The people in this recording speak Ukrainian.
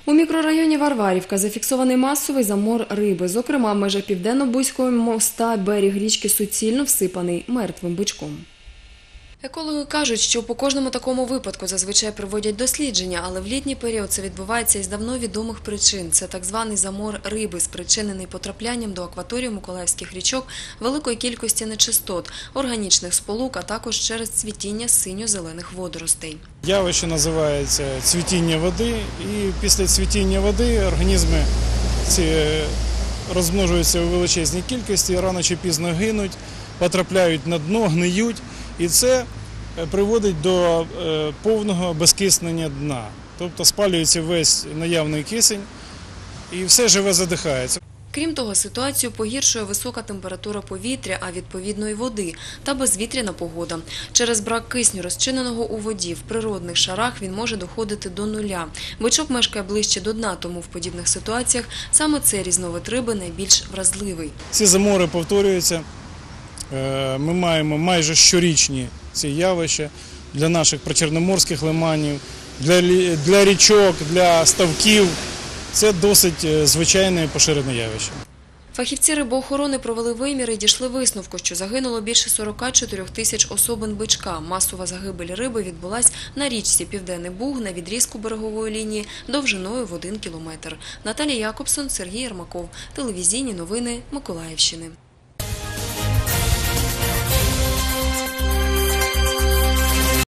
У мікрорайоні Варварівка зафіксований масовий замор риби. Зокрема, в межах Південно-Бузького моста берег річки суцільно всипаний мертвим бичком. Екологи кажуть, що по кожному такому випадку зазвичай проводять дослідження, але в літній період це відбувається із давно відомих причин. Це так званий замор риби, спричинений потраплянням до акваторії миколаївських річок великої кількості нечистот, органічних сполук, а також через цвітіння синьо-зелених водоростей. Явище називається цвітіння води, і після цвітіння води організми ці розмножуються у величезній кількості, рано чи пізно гинуть, потрапляють на дно, гниють. І це приводить до повного безкиснення дна. Тобто спалюється весь наявний кисень і все живе задихається. Крім того, ситуацію погіршує висока температура повітря, а відповідно і води, та безвітряна погода. Через брак кисню, розчиненого у воді, в природних шарах він може доходити до нуля. Бичок мешкає ближче до дна, тому в подібних ситуаціях саме цей різновид риби найбільш вразливий. Ці замори повторюються. Ми маємо майже щорічні ці явища для наших причорноморських лиманів, для річок, для ставків. Це досить звичайне і поширене явище. Фахівці рибоохорони провели виміри і дійшли висновку, що загинуло більше 44 тисяч особин бичка. Масова загибель риби відбулась на річці Південний Буг на відрізку берегової лінії довжиною в 1 кілометр. Наталія Якобсон, Сергій Єрмаков. Телевізійні новини Миколаївщини.